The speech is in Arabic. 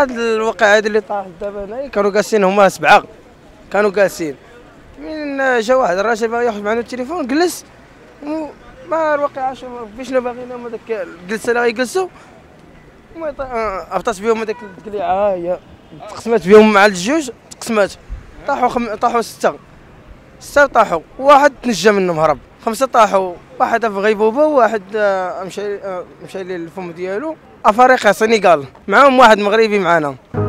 هاد الواقع هذا اللي طاح دابا هنايا كانوا جالسين هما 7 كانوا جالسين، من جا واحد الراجل باغي ياخذ معنا التليفون جلس ما الواقع فاش باغيين هما داك الجلسه اللي غيجلسوا هبطات بهم هذاك التقليعه هي تقسمات بهم مع الجوج تقسمات طاحوا 6 طاحوا، واحد تنجى منهم هرب، 5 طاحوا، واحد في غيبوبه وواحد مشى للفم ديالو. افريقيا سينيغال معاهم واحد مغربي معانا.